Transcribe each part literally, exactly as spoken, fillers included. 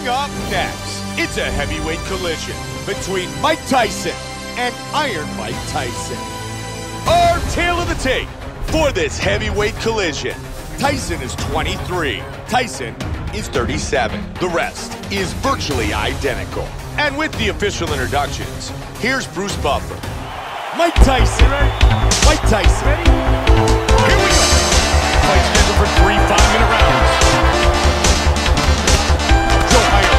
Coming up next, it's a heavyweight collision between Mike Tyson and Iron Mike Tyson. Our tale of the tape for this heavyweight collision. Tyson is twenty-three, Tyson is thirty-seven. The rest is virtually identical. And with the official introductions, here's Bruce Buffer. Mike Tyson. Mike Tyson. Ready? Here we go. Fight scheduled for three five-minute rounds. Joe Iron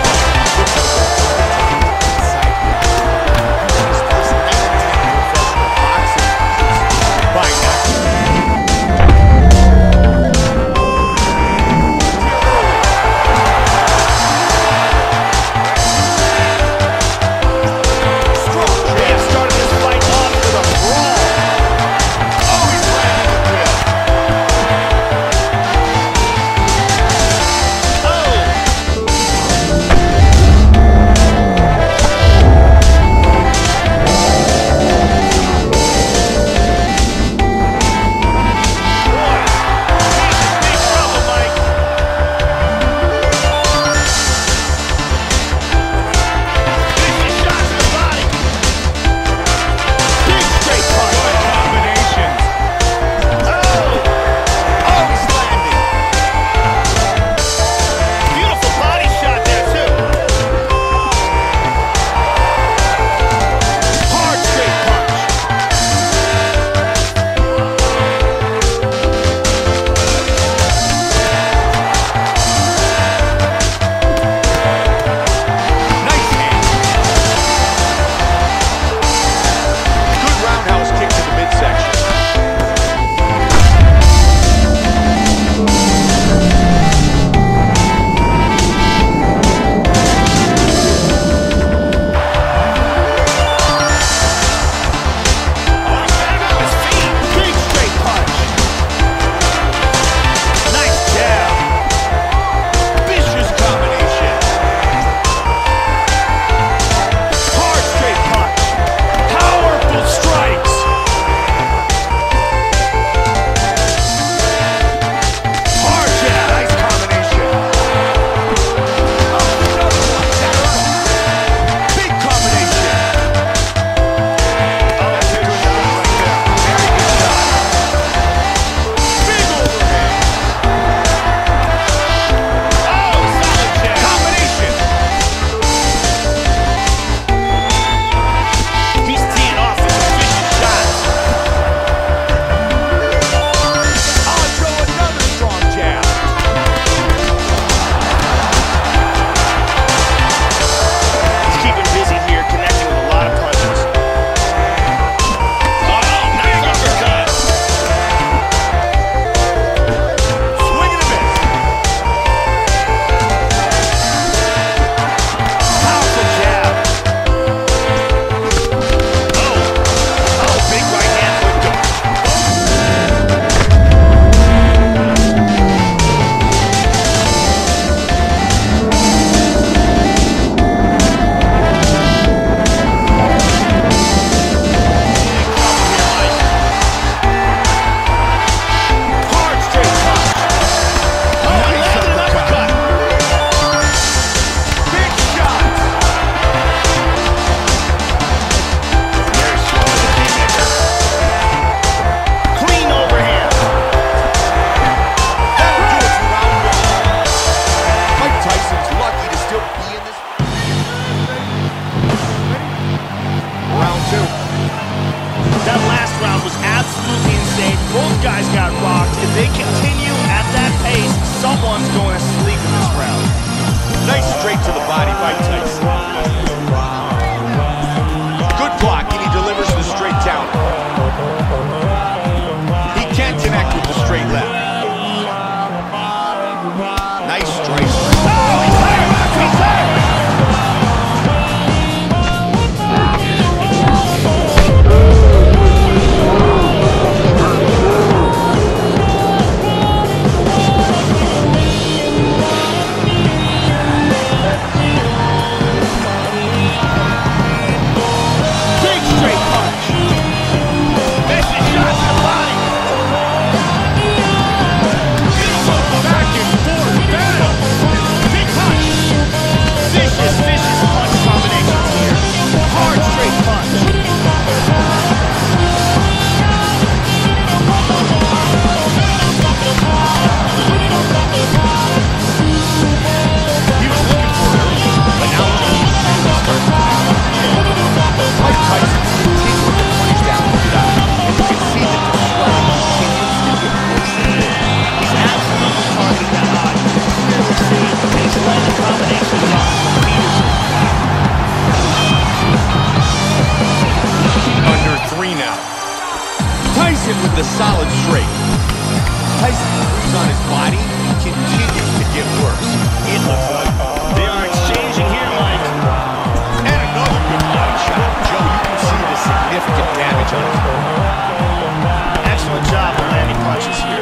Tyson moves on his body, continues to get worse. It looks like they are exchanging here, Mike. And another good body shot. Joe, you can see the significant damage on his body. Excellent job of landing punches here.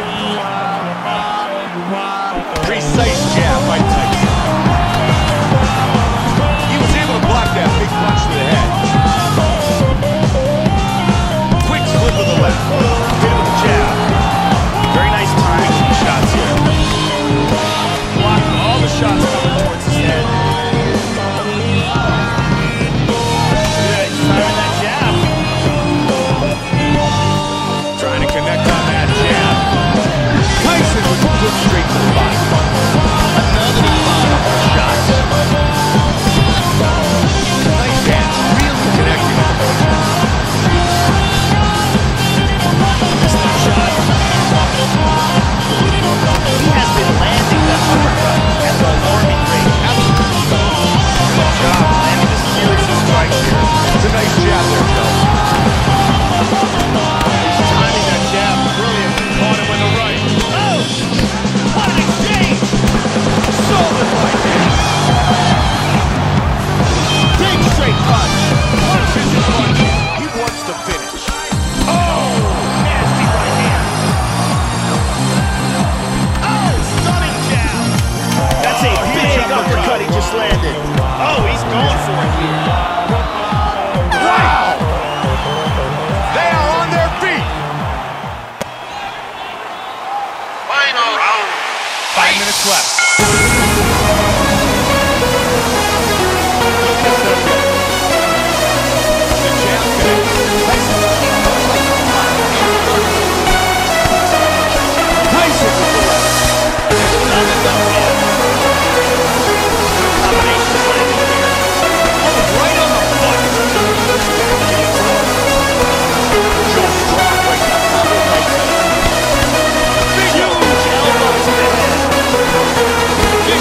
Precise jab by Tyson. He was able to block that big punch to the head. Quick slip of the left. Hit it with a jab. Very nice timing with the shots here. Blocking all the shots coming towards his head. Yeah, he's firing that jab. Trying to connect on that jab. Tyson was put straight to the body. Another bottom shot. Nice hands, really connecting on the punches. Missed that shot. He has been landing that uppercut at the alarming rate. Good job landing a series of strikes here. It's a nice jab there, Joe. He's timing that jab brilliant. Caught him with the right. Oh! What an exchange! Solid right hand. Big straight punch. Punches and punches. He wants to finish. Oh! Nasty right hand. Oh! Stunning jab. That's a Oh, he big jumped the uppercut cut. he just landed. Oh, he's going for it here. Wow! They are on their feet. Final round. Five minutes left. The champ connects. Tyson looks like a fire. Tyson with the left. Another double hit. Combination landing here. Oh, right on the button. Joe Strong right now. Combo right. Big elbow. Huge elbow to the head.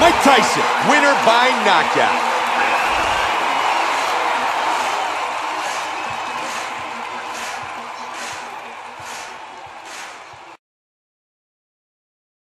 Mike Tyson, winner by knockout.